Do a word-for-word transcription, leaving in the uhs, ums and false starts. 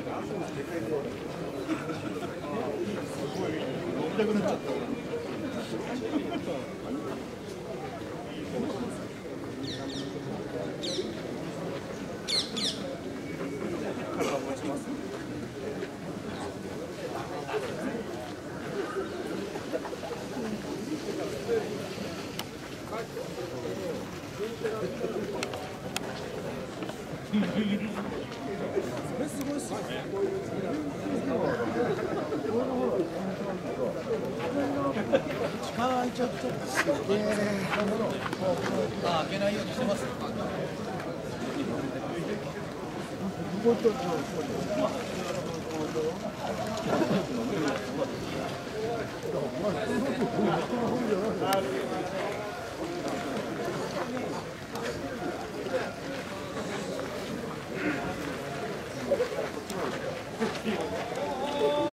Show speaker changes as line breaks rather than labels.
痛くなっちゃった。体持ちます。それすごいっすよね。力開いちゃった。すげえ。あ、開けないようにしてます。